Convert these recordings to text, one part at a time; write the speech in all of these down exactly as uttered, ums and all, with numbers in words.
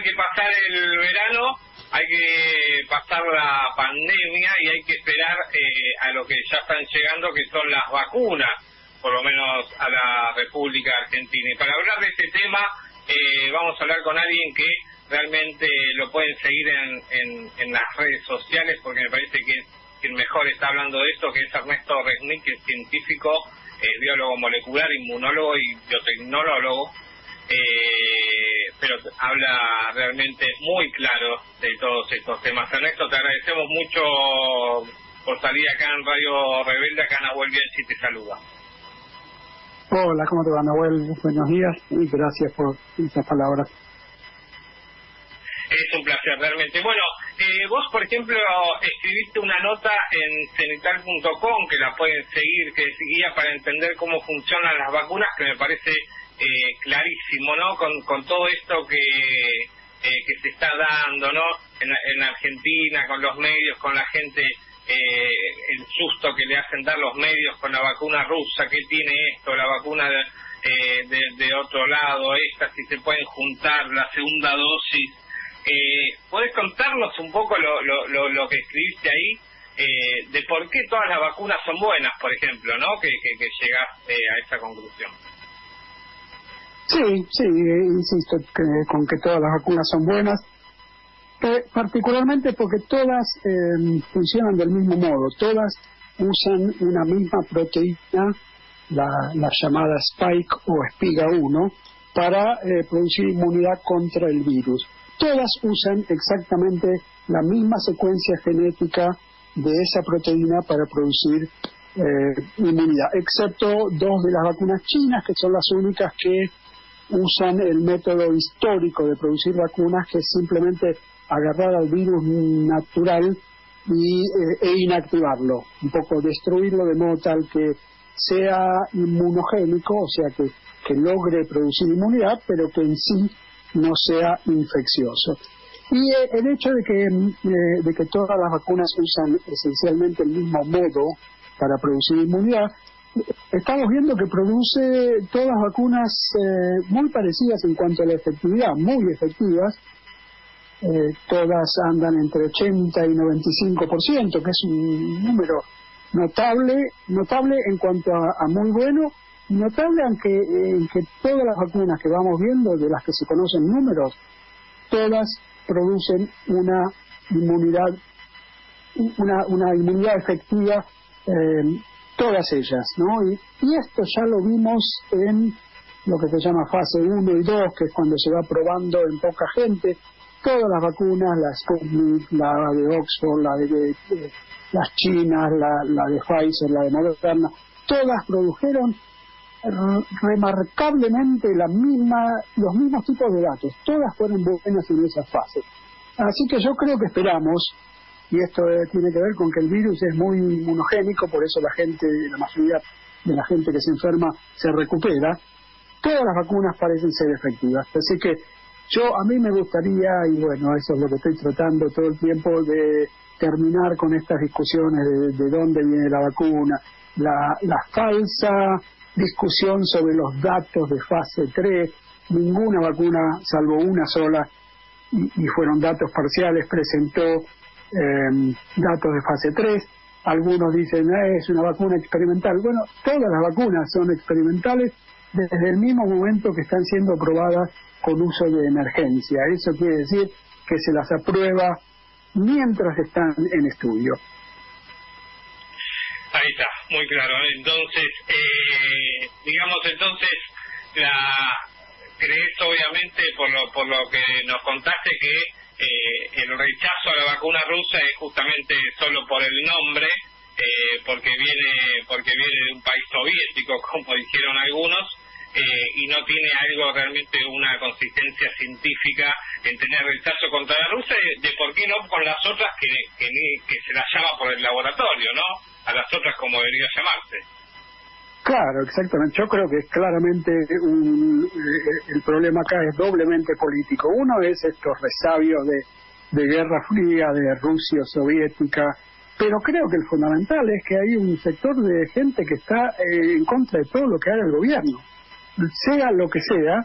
que pasar el verano, hay que pasar la pandemia y hay que esperar eh, a lo que ya están llegando, que son las vacunas, por lo menos a la República Argentina. Y para hablar de este tema, eh, vamos a hablar con alguien que realmente lo pueden seguir en, en, en las redes sociales, porque me parece que quien mejor está hablando de esto, que es Ernesto Resnick, que es científico, eh, biólogo molecular, inmunólogo y biotecnólogo, eh, pero habla realmente muy claro de todos estos temas. Ernesto, te agradecemos mucho por salir acá en Radio Rebelde. Acá Nahuel Bianchi te saluda. Hola, ¿cómo te va, Nahuel? Buenos días y gracias por esas palabras. Es un placer, realmente. Bueno, eh, vos, por ejemplo, escribiste una nota en cenital punto com, que la pueden seguir, que es guía para entender cómo funcionan las vacunas, que me parece eh, clarísimo, ¿no? Con, con todo esto que eh, que se está dando, ¿no? En, en Argentina, con los medios, con la gente, eh, el susto que le hacen dar los medios con la vacuna rusa, ¿qué tiene esto? La vacuna de, eh, de, de otro lado, esta, si se pueden juntar, la segunda dosis. Eh, ¿Podés contarnos un poco lo, lo, lo, lo que escribiste ahí, eh, de por qué todas las vacunas son buenas, por ejemplo, ¿no? Que, que, que llegaste a esa conclusión. Sí, sí, eh, insisto que, con que todas las vacunas son buenas, eh, particularmente porque todas eh, funcionan del mismo modo, todas usan una misma proteína, la, la llamada Spike o espiga uno, para eh, producir inmunidad contra el virus. Todas usan exactamente la misma secuencia genética de esa proteína para producir eh, inmunidad, excepto dos de las vacunas chinas, que son las únicas que usan el método histórico de producir vacunas, que es simplemente agarrar al virus natural y, eh, e inactivarlo, un poco destruirlo de modo tal que sea inmunogénico, o sea que, que logre producir inmunidad, pero que en sí no sea infeccioso. Y eh, el hecho de que, eh, de que todas las vacunas usan esencialmente el mismo modo para producir inmunidad, estamos viendo que produce todas las vacunas eh, muy parecidas en cuanto a la efectividad, muy efectivas. Eh, todas andan entre ochenta y noventa y cinco por ciento, que es un número notable, notable en cuanto a, a muy bueno. Notable aunque en que todas las vacunas que vamos viendo, de las que se conocen números, todas producen una inmunidad, una, una inmunidad efectiva, eh, todas ellas, ¿no? Y, y esto ya lo vimos en lo que se llama fase uno y dos, que es cuando se va probando en poca gente. Todas las vacunas, la Sputnik, la de Oxford, la de, de, de las chinas, la, la de Pfizer, la de Moderna, todas produjeron remarcablemente la misma, los mismos tipos de datos. Todas fueron buenas en esa fase. Así que yo creo que esperamos, y esto eh, tiene que ver con que el virus es muy inmunogénico, por eso la gente, la mayoría de la gente que se enferma se recupera. Todas las vacunas parecen ser efectivas. Así que yo, a mí me gustaría, y bueno, eso es lo que estoy tratando todo el tiempo, de terminar con estas discusiones de, de dónde viene la vacuna, la, la falsa discusión sobre los datos de fase tres. Ninguna vacuna, salvo una sola, y, y fueron datos parciales, presentó eh, datos de fase tres. Algunos dicen, eh, es una vacuna experimental. Bueno, todas las vacunas son experimentales desde el mismo momento que están siendo probadas con uso de emergencia. Eso quiere decir que se las aprueba mientras están en estudio. Ahí está, muy claro. Entonces, eh, digamos, entonces, la crees obviamente por lo por lo que nos contaste que eh, el rechazo a la vacuna rusa es justamente solo por el nombre, eh, porque viene porque viene de un país soviético, como dijeron algunos, eh, y no tiene algo realmente una consistencia científica en tener rechazo contra la rusa, de, de por qué no con las otras que que, que se las llama por el laboratorio, ¿no? A las otras como debería llamarse. Claro, exactamente. Yo creo que es claramente un, eh, el problema acá es doblemente político. Uno es estos resabios de, de Guerra Fría, de Rusia soviética, pero creo que el fundamental es que hay un sector de gente que está eh, en contra de todo lo que haga el gobierno. Sea lo que sea,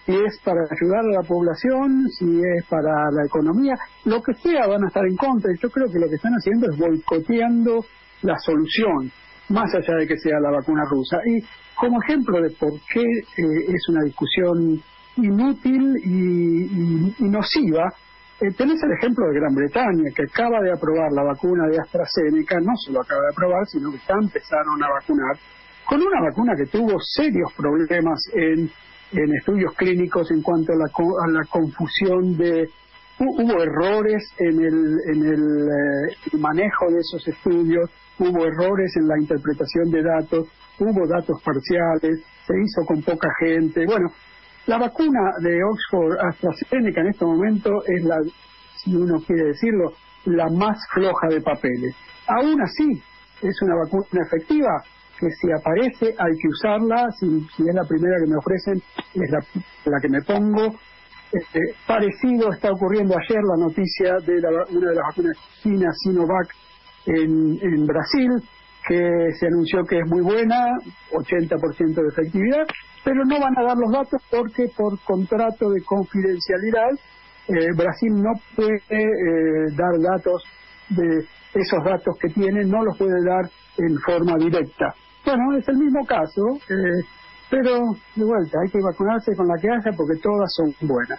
si es para ayudar a la población, si es para la economía, lo que sea van a estar en contra. Y yo creo que lo que están haciendo es boicoteando la solución, más allá de que sea la vacuna rusa. Y como ejemplo de por qué eh, es una discusión inútil y, y, y nociva, eh, tenés el ejemplo de Gran Bretaña, que acaba de aprobar la vacuna de AstraZeneca, no se lo acaba de aprobar, sino que ya empezaron a vacunar, con una vacuna que tuvo serios problemas en, en estudios clínicos en cuanto a la, a la confusión de... Hubo errores en el, en el eh, manejo de esos estudios, hubo errores en la interpretación de datos, hubo datos parciales, se hizo con poca gente. Bueno, la vacuna de Oxford AstraZeneca en este momento es la, si uno quiere decirlo, la más floja de papeles. Aún así, es una vacuna efectiva que si aparece hay que usarla, si, si es la primera que me ofrecen, es la, la que me pongo. Este, parecido está ocurriendo ayer la noticia de la, una de las vacunas chinas, Sinovac, en, en Brasil, que se anunció que es muy buena, ochenta por ciento de efectividad, pero no van a dar los datos porque por contrato de confidencialidad eh, Brasil no puede eh, dar datos de esos datos que tiene, no los puede dar en forma directa. Bueno, es el mismo caso, eh, pero de vuelta hay que vacunarse con la que haya porque todas son buenas.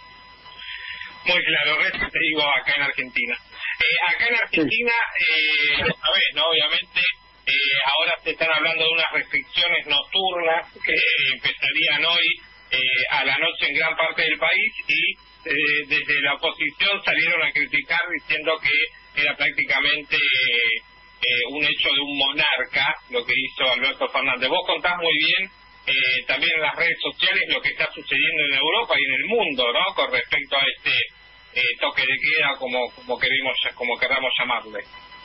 Muy claro, Resto, te digo acá en Argentina. Eh, acá en Argentina, eh, lo sabés, ¿no? Obviamente, eh, ahora se están hablando de unas restricciones nocturnas que empezarían hoy eh, a la noche en gran parte del país y eh, desde la oposición salieron a criticar diciendo que era prácticamente eh, un hecho de un monarca lo que hizo Alberto Fernández. Vos contás muy bien eh, también en las redes sociales lo que está sucediendo en Europa y en el mundo, ¿no? Con respecto a este eh, toque de queda, como como queremos como queramos llamarle.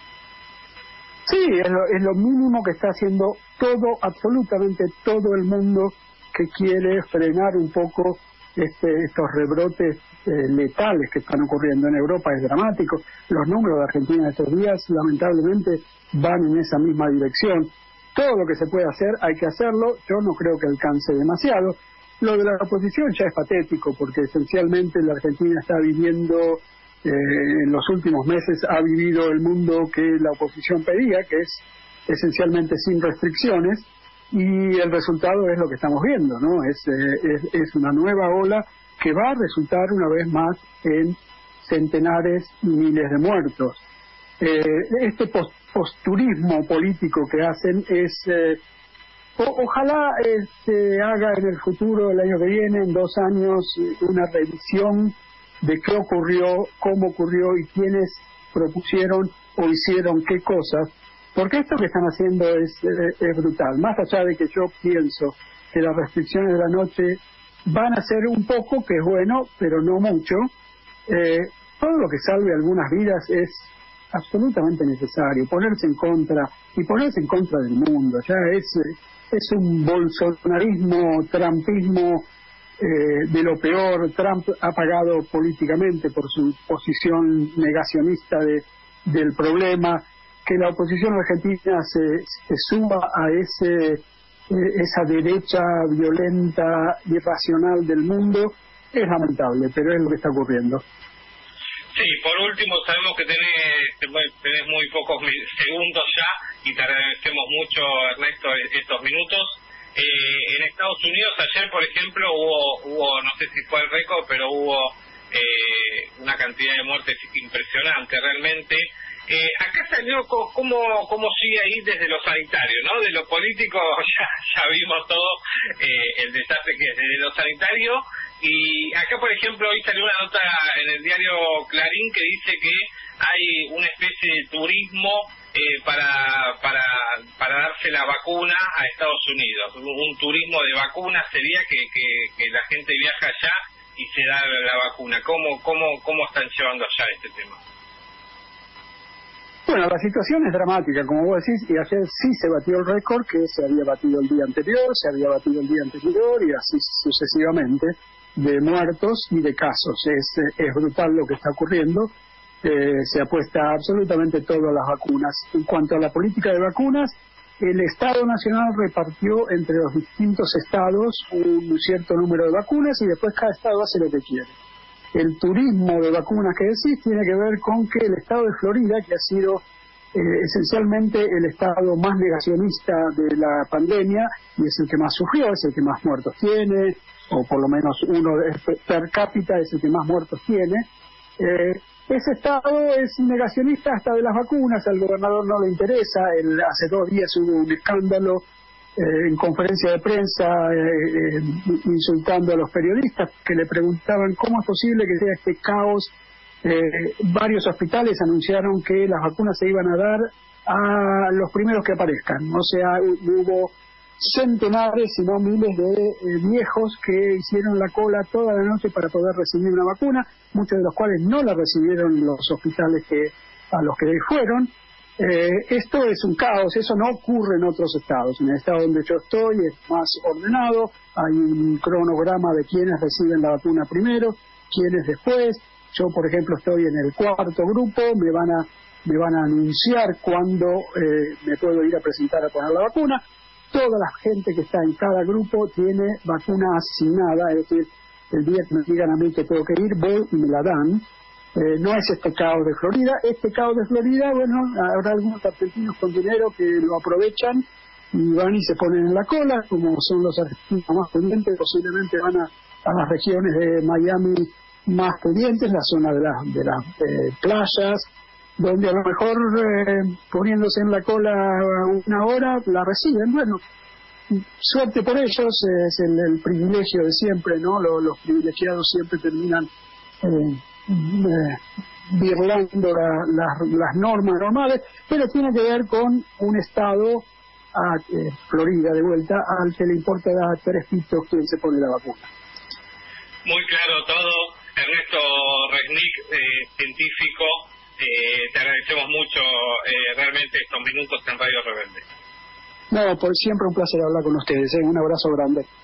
Sí, es lo, es lo mínimo que está haciendo todo, absolutamente todo el mundo que quiere frenar un poco este, estos rebrotes eh, letales que están ocurriendo en Europa. Es dramático. Los números de Argentina de estos días, lamentablemente, van en esa misma dirección. Todo lo que se puede hacer, hay que hacerlo. Yo no creo que alcance demasiado. Lo de la oposición ya es patético, porque esencialmente la Argentina está viviendo, eh, en los últimos meses ha vivido el mundo que la oposición pedía, que es esencialmente sin restricciones, y el resultado es lo que estamos viendo, ¿no? Es, eh, es, es una nueva ola que va a resultar una vez más en centenares y miles de muertos. Eh, este post posturismo político que hacen es eh, o, ojalá eh, se haga en el futuro, el año que viene, en dos años, una revisión de qué ocurrió, cómo ocurrió y quiénes propusieron o hicieron qué cosas, porque esto que están haciendo es, eh, es brutal. Más allá de que yo pienso que las restricciones de la noche van a ser un poco, que es bueno, pero no mucho, eh, todo lo que salve algunas vidas es absolutamente necesario. Ponerse en contra, y ponerse en contra del mundo, ya es, es un bolsonarismo, trumpismo eh, de lo peor. Trump ha pagado políticamente por su posición negacionista de, del problema. Que la oposición argentina se, se suma a ese eh, esa derecha violenta, irracional del mundo, es lamentable, pero es lo que está ocurriendo. Sí, por último, sabemos que tenés, tenés muy pocos segundos ya y te agradecemos mucho, Ernesto, estos minutos. Eh, en Estados Unidos ayer, por ejemplo, hubo, hubo no sé si fue el récord, pero hubo eh, una cantidad de muertes impresionante realmente. Eh, acá salió cómo, cómo sigue ahí desde lo sanitario, ¿no? De lo político ya, ya vimos todo eh, el desastre que es desde lo sanitario. Y acá, por ejemplo, hoy salió una nota en el diario Clarín que dice que hay una especie de turismo eh, para, para para darse la vacuna a Estados Unidos. Un, un turismo de vacunas sería que, que, que la gente viaja allá y se da la vacuna. ¿Cómo, cómo, cómo están llevando allá este tema? Bueno, la situación es dramática, como vos decís, y ayer sí se batió el récord que se había batido el día anterior, se había batido el día anterior y así sucesivamente, de muertos y de casos. Es, es brutal lo que está ocurriendo. Eh, se apuesta absolutamente todo a las vacunas. En cuanto a la política de vacunas, el Estado Nacional repartió entre los distintos estados un cierto número de vacunas y después cada estado hace lo que quiere. El turismo de vacunas que decís tiene que ver con que el estado de Florida, que ha sido eh, esencialmente el estado más negacionista de la pandemia, y es el que más sufrió, es el que más muertos tiene, o por lo menos uno de, per cápita es el que más muertos tiene, eh, ese estado es negacionista hasta de las vacunas, al gobernador no le interesa. El, hace dos días hubo un escándalo eh, en conferencia de prensa eh, eh, insultando a los periodistas que le preguntaban cómo es posible que sea este caos. Eh, varios hospitales anunciaron que las vacunas se iban a dar a los primeros que aparezcan, o sea, hubo centenares, si no miles de eh, viejos que hicieron la cola toda la noche para poder recibir una vacuna, muchos de los cuales no la recibieron en los hospitales que a los que fueron. Eh, esto es un caos, eso no ocurre en otros estados. En el estado donde yo estoy es más ordenado, hay un cronograma de quienes reciben la vacuna primero, quienes después. Yo, por ejemplo, estoy en el cuarto grupo, me van a me van a anunciar cuándo eh, me puedo ir a presentar a poner la vacuna. Toda la gente que está en cada grupo tiene vacuna asignada, es decir, el día que me digan a mí que tengo que ir, voy y me la dan. Eh, no es este caos de Florida. Este caos de Florida, bueno, habrá algunos argentinos con dinero que lo aprovechan y van y se ponen en la cola, como son los argentinos más pudientes, posiblemente van a, a las regiones de Miami más pudientes, la zona de las de las eh, playas, donde a lo mejor eh, poniéndose en la cola una hora la reciben. Bueno, suerte por ellos, es el, el privilegio de siempre, ¿no? Los, los privilegiados siempre terminan eh, eh, birlando la, la, las normas normales, pero tiene que ver con un estado, a eh, Florida de vuelta, al que le importa dar tres pitos quien se pone la vacuna. Muy claro todo. Ernesto Resnick, eh, científico, eh, te agradecemos mucho eh, realmente estos minutos en Radio Rebelde. No, por siempre un placer hablar con ustedes, ¿eh? Un abrazo grande.